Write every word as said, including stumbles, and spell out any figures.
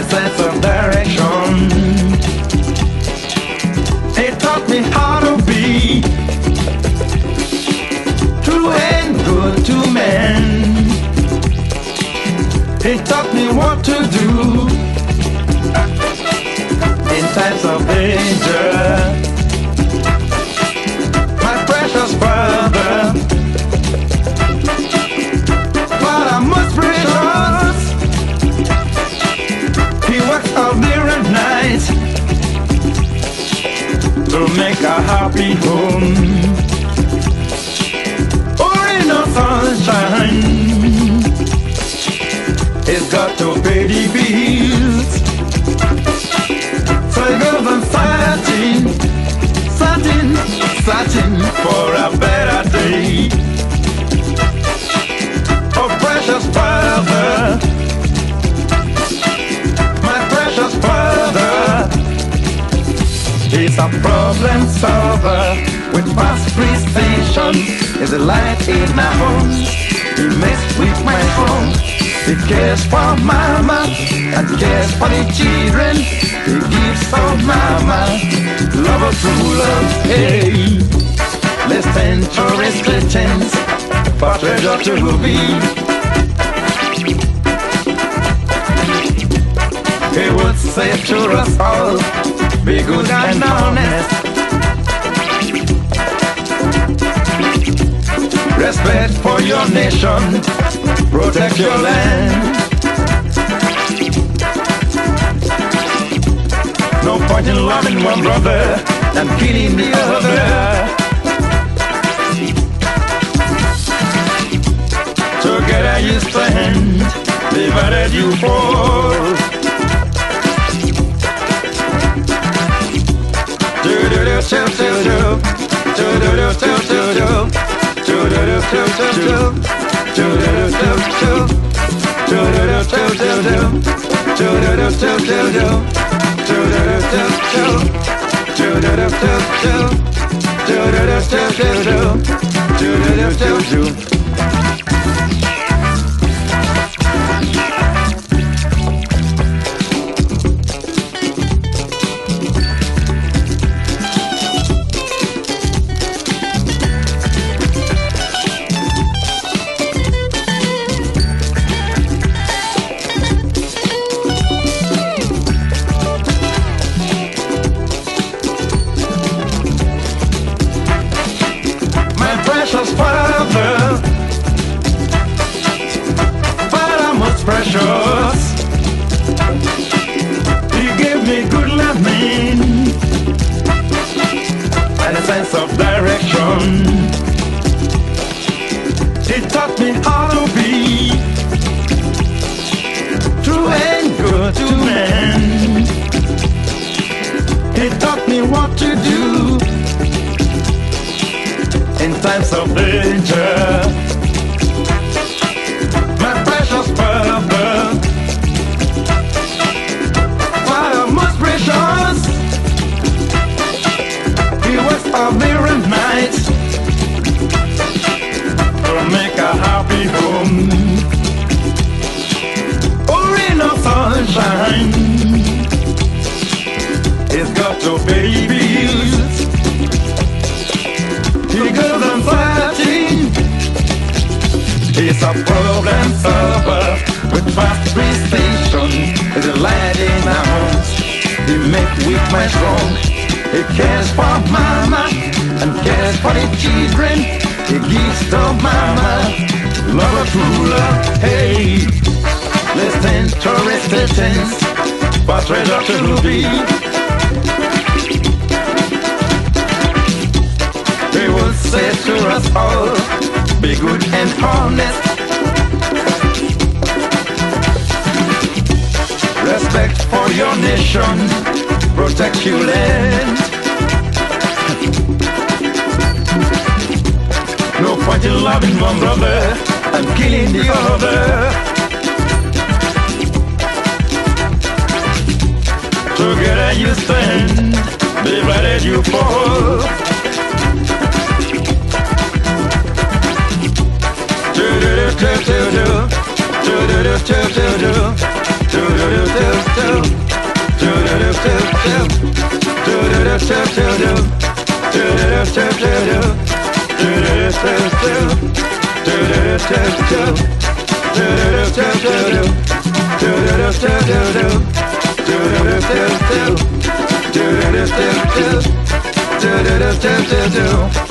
a sense of direction. He taught me how to be true and good to men. He taught me what to do in times of danger. My precious brother, but I'm most precious. He works all day and night to make a happy home. Or in no sunshine, he's got to pay the bills. So he goes on fighting, searching, searching for a better day. Oh precious brother, my precious brother, he's a problem solver with fast precision. He's a light in my bones. He makes with my phone. He cares for mama and cares for the children. He gives for mama love of true love. Hey, listen to restrictions for treasure to be. He would say to us all, be good and honest. Respect for your nation, protect your land. No point in loving one brother and killing the other. Together you stand, divided you fall. Do do do do do do do do do do do. Do do do do do do do do do do do. Precious Father, Father most precious. He gave me good loving and a sense of direction. He taught me how to be true and good to men. He taught me what to do in times of danger. My precious brother, Father most precious. He works all day and night to make a happy home. Or in no sunshine, he's got to pay bills. He goes on fighting. He's a problem solver with fast precision. He's a light in our homes. He makes weak my strong. He cares for mama and cares for the children. He gives to mama love of true love. Hey, listen to restrictions for treasure to be. He will say to us all, be good and honest. Respect for your nation, protect your land. No point in loving one brother and killing the other. Together you stand, divided you fall. Do do do do do do do do do do do do do do do do. do do do do do do do do do do do do